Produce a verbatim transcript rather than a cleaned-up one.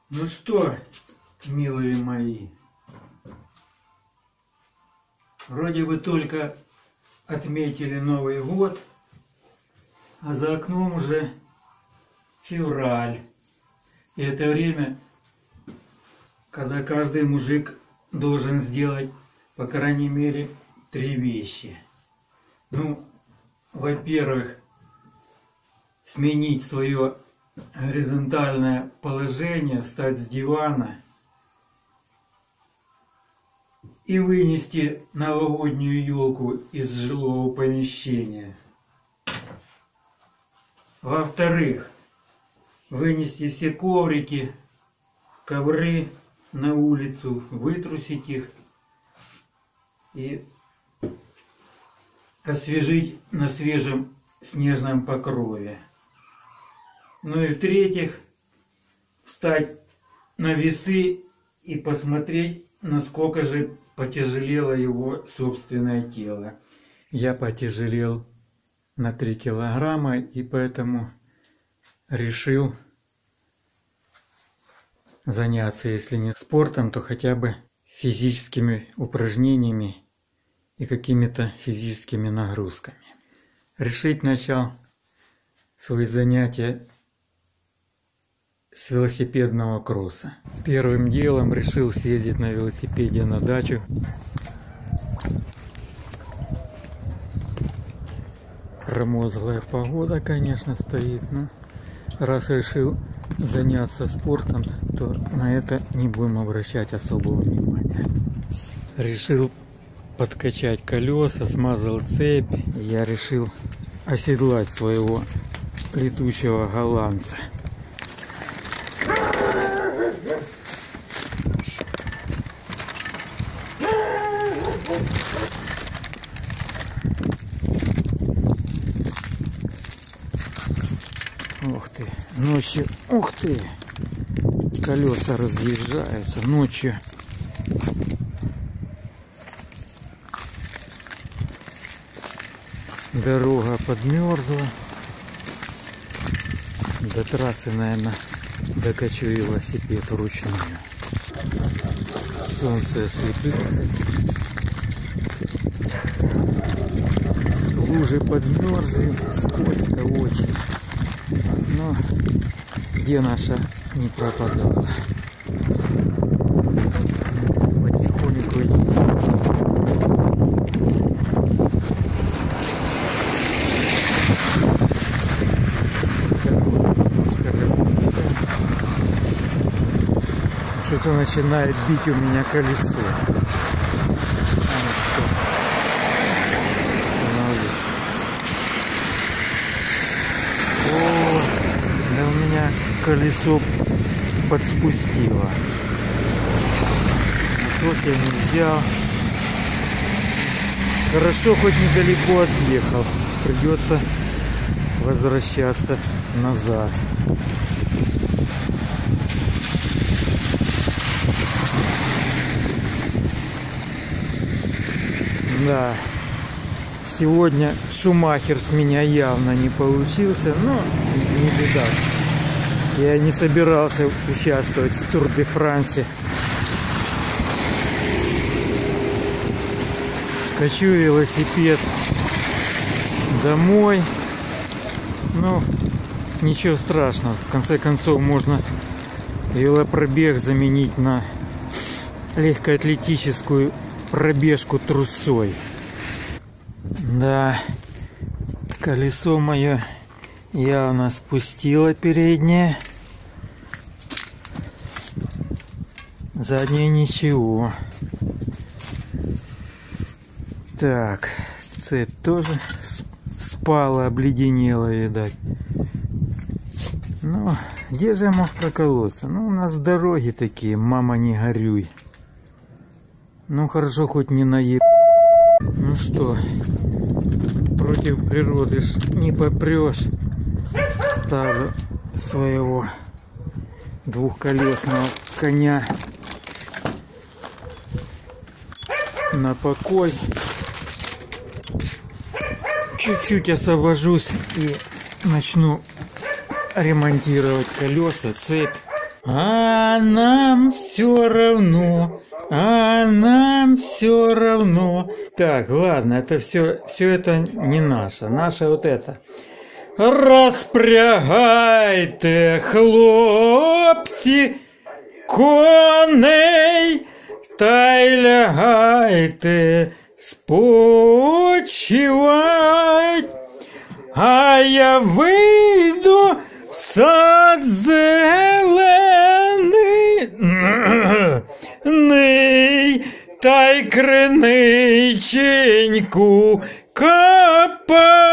Ну что, милые мои, вроде бы только отметили Новый год, а за окном уже февраль. И это время, когда каждый мужик должен сделать, по крайней мере, три вещи. Ну, во-первых, сменить свое горизонтальное положение, встать с дивана и вынести новогоднюю елку из жилого помещения. Во-вторых, вынести все коврики, ковры на улицу, вытрусить их и освежить на свежем снежном покрове. Ну и в-третьих, встать на весы и посмотреть, насколько же потяжелело его собственное тело. Я потяжелел на три килограмма, и поэтому решил заняться, если не спортом, то хотя бы физическими упражнениями и какими-то физическими нагрузками. Решить начал свои занятия с велосипедного кросса. Первым делом решил съездить на велосипеде на дачу. Промозглая погода, конечно, стоит, но раз решил заняться спортом, то на это не будем обращать особого внимания. Решил подкачать колеса, смазал цепь. Я решил оседлать своего летучего голландца. Ух ты, ночью, ух ты, колеса разъезжаются ночью. Дорога подмерзла. До трассы, наверное, докачу велосипед вручную. Солнце ослепило. Лужи подмерзли, скользко очень. Но где наша не пропадала. Потихоньку идем. Что-то начинает бить у меня колесо. О, да у меня колесо подспустило. Насос я не взял. Хорошо, хоть недалеко отъехал. Придется возвращаться назад. Да, сегодня Шумахер с меня явно не получился, но не беда. Я не собирался участвовать в Тур де Франсе. Качу велосипед домой. Ну, ничего страшного. В конце концов, можно велопробег заменить на легкоатлетическую пробежку трусой. Да, колесо мое явно спустило переднее. Заднее ничего. Так, цепь тоже спала, обледенела, видать. Ну, где же я мог проколоться? Ну, у нас дороги такие, мама, не горюй. Ну, хорошо, хоть не наеб... Ну что, против природы ж не попрешь. Ставлю своего двухколесного коня на покой. Чуть-чуть освобожусь и начну ремонтировать колеса, цепь. А нам все равно, а нам все равно. Так, ладно, это все, все это не наше, наше вот это. Розпрягайте, хлопці, коней, та й лягайте спочивать. А я вийду в сад зелений, та й криниченьку капать.